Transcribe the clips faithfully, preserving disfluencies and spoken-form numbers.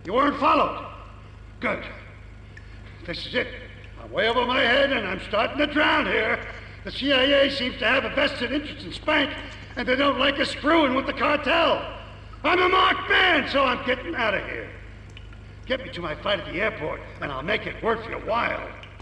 You weren't followed. Good. This is it. I'm way over my head and I'm starting to drown here. The C I A seems to have a vested interest in Spank, and they don't like us screwing with the cartel. I'm a marked man, so I'm getting out of here. Get me to my flight at the airport, and I'll make it worth your while.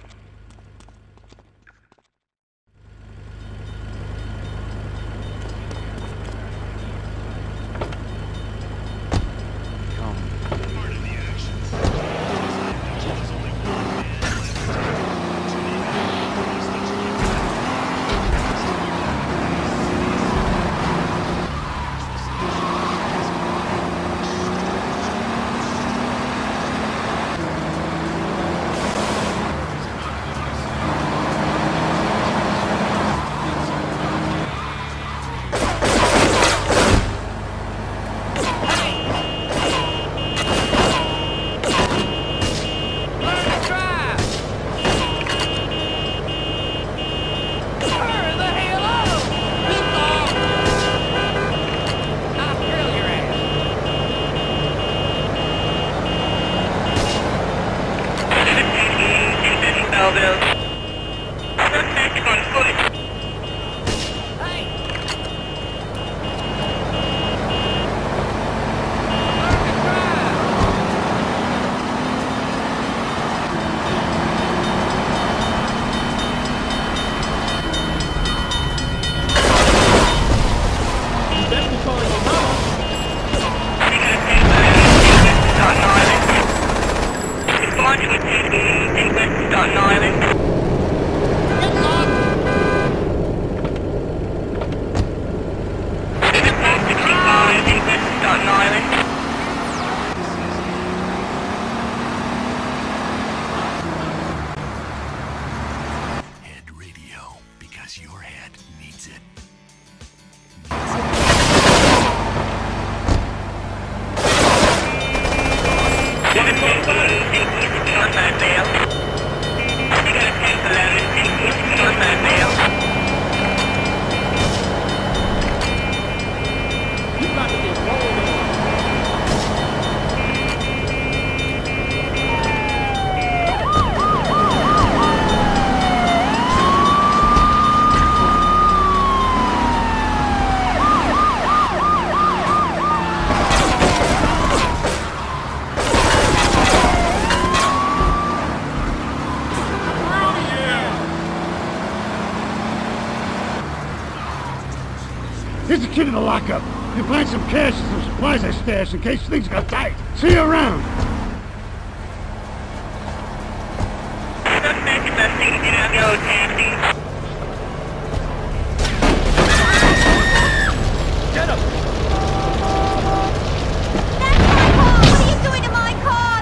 Here's the kid in the lockup. You can find some cash and some supplies I stashed in case things got tight. See you around. Get him! That's my car! What are you doing to my car?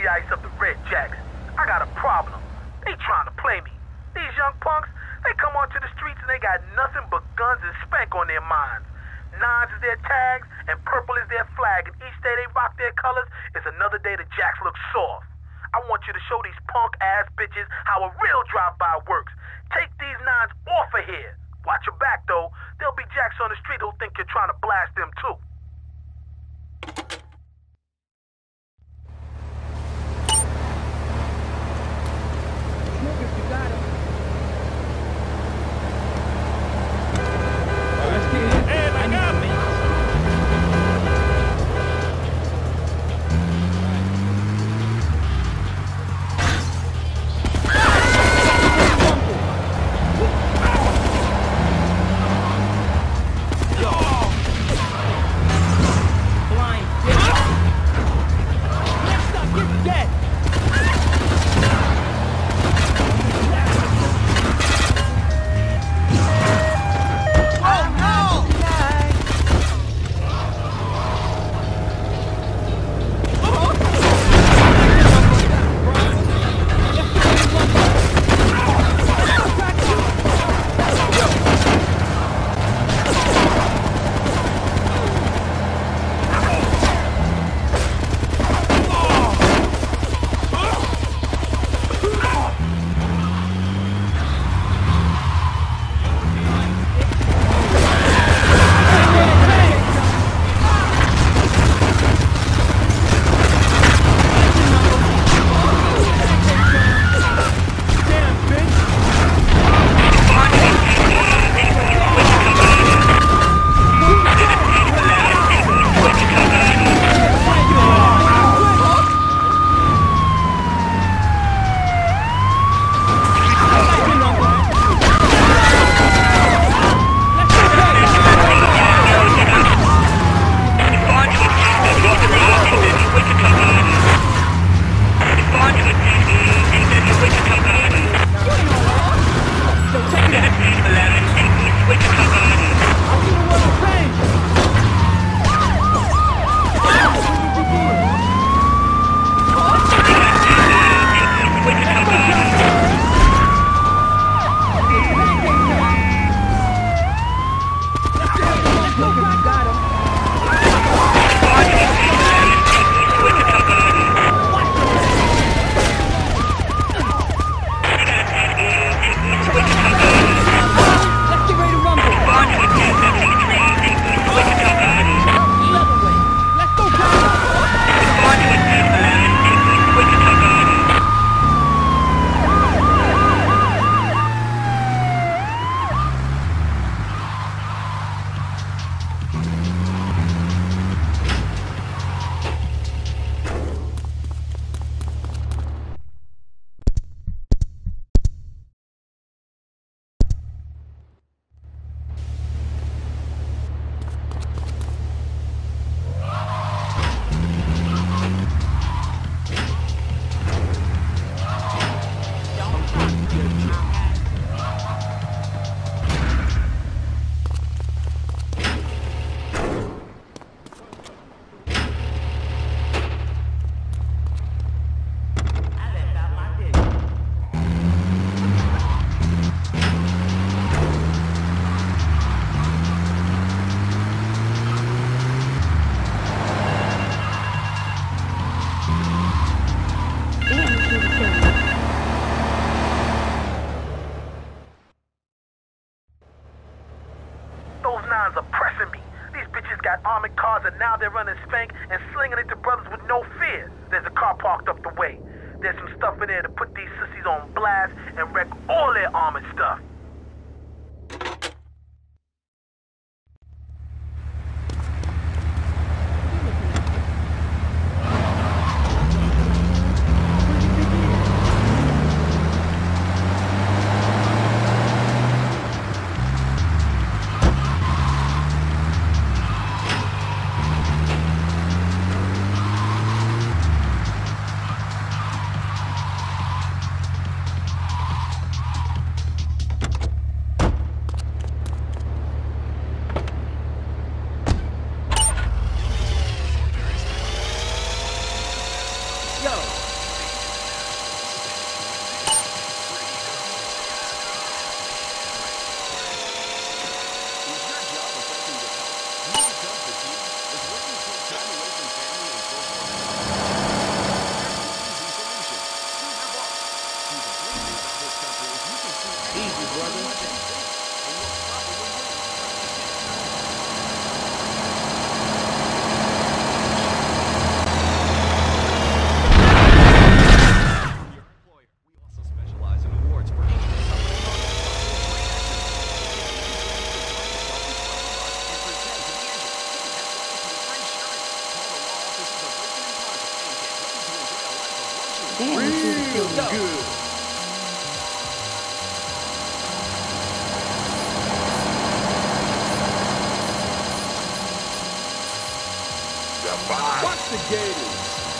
ice of the Red Jacks. I got a problem. They trying to play me. These young punks, they come onto the streets and they got nothing but guns and spank on their minds. Nines is their tags and purple is their flag, and each day they rock their colors is another day the Jacks look soft. I want you to show these punk-ass bitches how a real drive-by works. Take these nines off of here. Watch your back, though. There'll be Jacks on the street who'll think you're trying to blast them, too. You got him. Hey, I got me. armored cars, and now they're running spank and slinging it to brothers with no fear. There's a car parked up the way. There's some stuff in there to put these sissies on blast and wreck all their armored stuff. Yo, Damn, you should feel good. Watch the gators.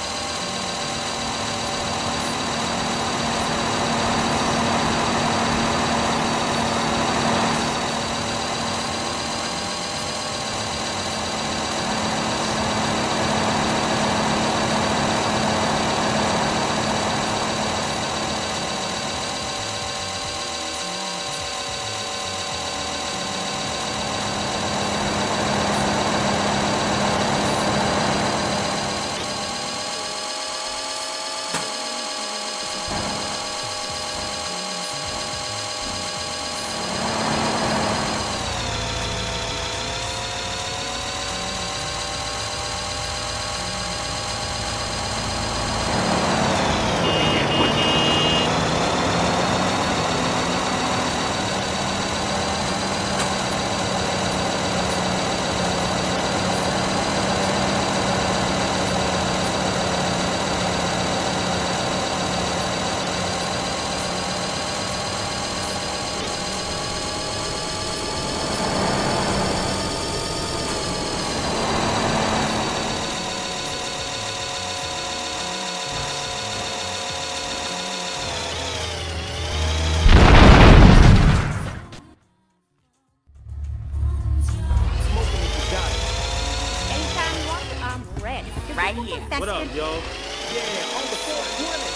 Right here. What up, yo? Yeah, on the four twenty.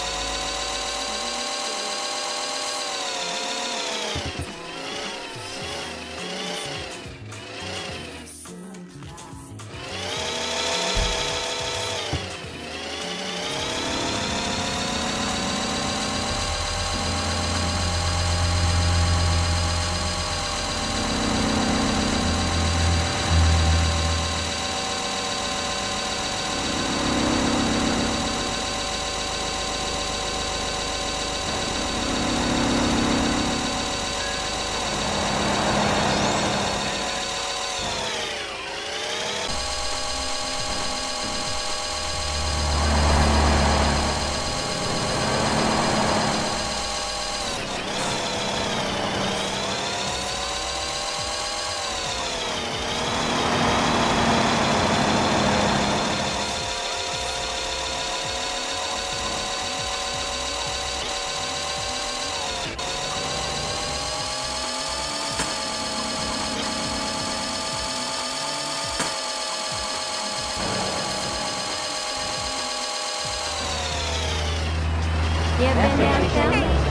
You ever been downtown?